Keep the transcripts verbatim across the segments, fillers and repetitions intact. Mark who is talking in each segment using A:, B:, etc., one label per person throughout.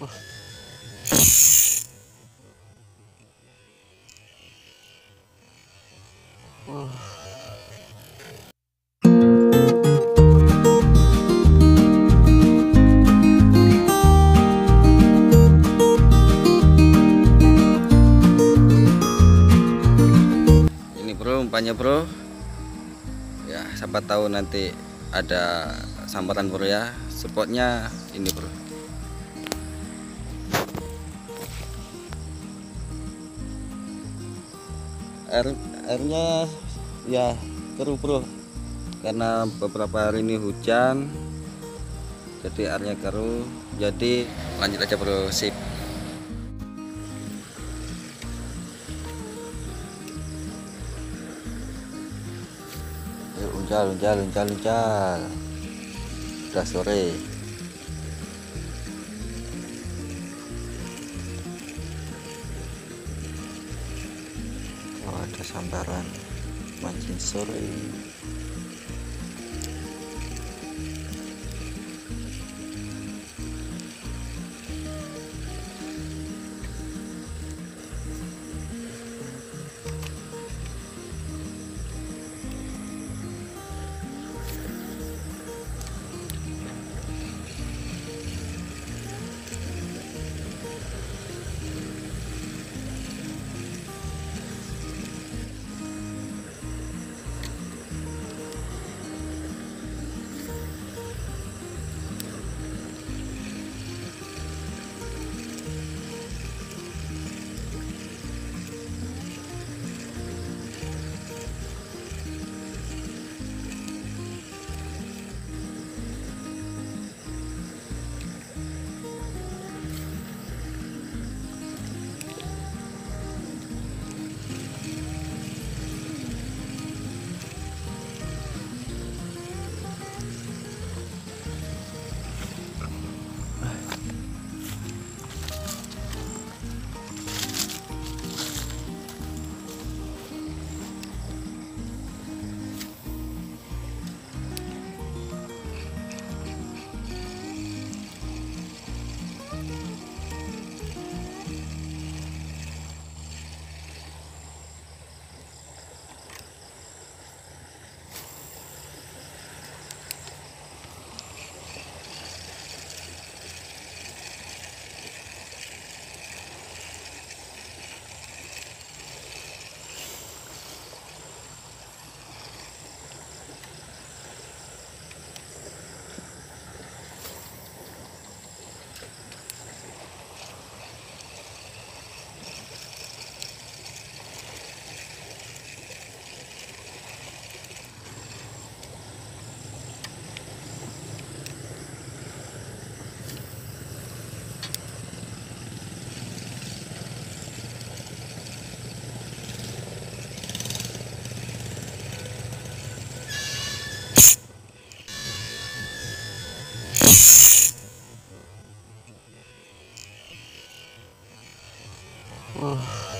A: Uh. Uh. Ini bro, umpannya bro. Ya, siapa tahu nanti ada sambaran bro ya. Spotnya ini bro. Air, airnya ya keruh bro, karena beberapa hari ini hujan, jadi airnya keruh. Jadi lanjut aja bro, sip. Yuk, uncal uncal uncal uncal. Udah sore. Oh, ada sambaran mancing sore. Uh.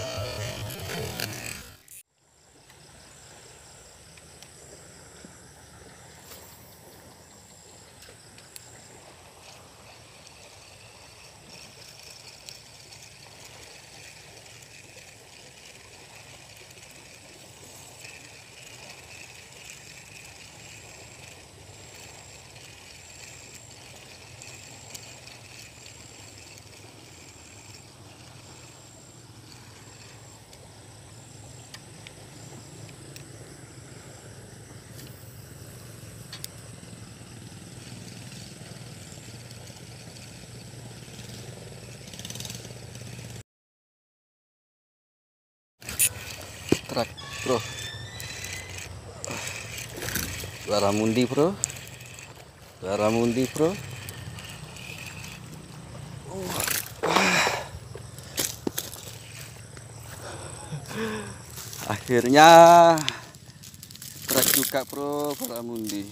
A: Truk bro, Baramundi bro, Baramundi bro. Akhirnya truk juga bro, Baramundi.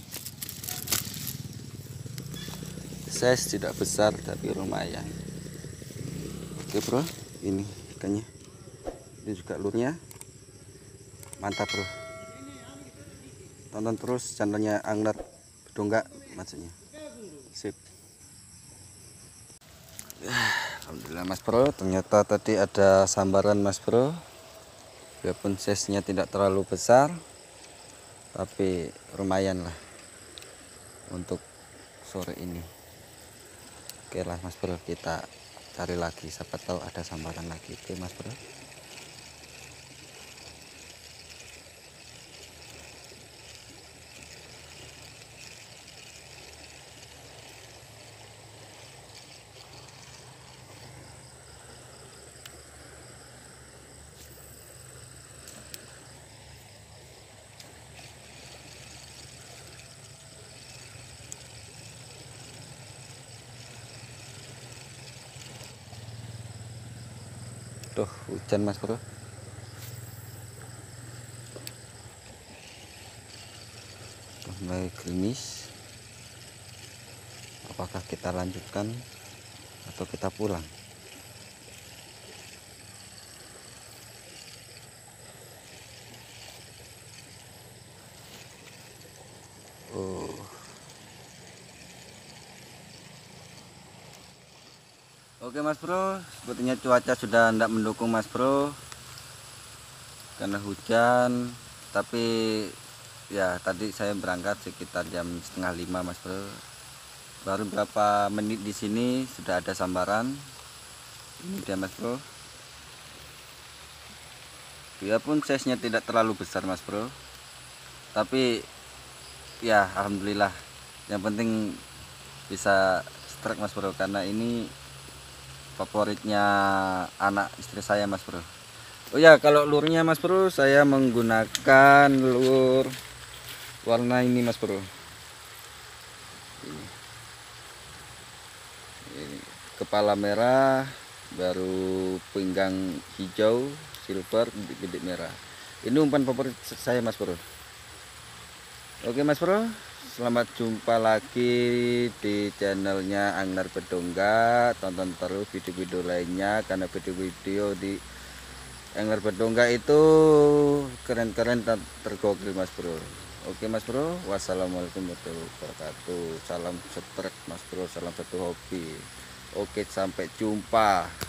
A: Size tidak besar tapi lumayan. Oke bro, ini ikannya. Ini juga lurnya. Mantap bro, tonton terus channelnya Angler Bedonggak maksudnya. Sip. Alhamdulillah Mas Bro, ternyata tadi ada sambaran Mas Bro. Biarpun size-nya tidak terlalu besar, tapi lumayan lah untuk sore ini. Oke lah Mas Bro, kita cari lagi, siapa tahu ada sambaran lagi. Oke Mas Bro. Tuh hujan Mas Bro. Tuh mulai gerimis. Apakah kita lanjutkan atau kita pulang? Oh. Oke Mas Bro, sepertinya cuaca sudah tidak mendukung Mas Bro karena hujan. Tapi ya tadi saya berangkat sekitar jam setengah lima Mas Bro. Baru berapa menit di sini sudah ada sambaran. Ini dia Mas Bro. Biarpun size-nya tidak terlalu besar Mas Bro, tapi ya alhamdulillah. Yang penting bisa strike Mas Bro, karena ini favoritnya anak istri saya Mas Bro. Oh ya, kalau lurnya Mas Bro, saya menggunakan lur warna ini Mas Bro. Ini. Ini. Kepala merah, baru pinggang hijau, silver, bidik-bidik merah. Ini umpan favorit saya Mas Bro. Oke Mas Bro, selamat jumpa lagi di channelnya Angler Bedongga. Tonton terus video-video lainnya, karena video-video di Angler Bedongga itu keren-keren dan tergokil Mas Bro. Oke Mas Bro, wassalamualaikum warahmatullahi wabarakatuh. Salam strike Mas Bro, salam satu hobi. Oke, sampai jumpa.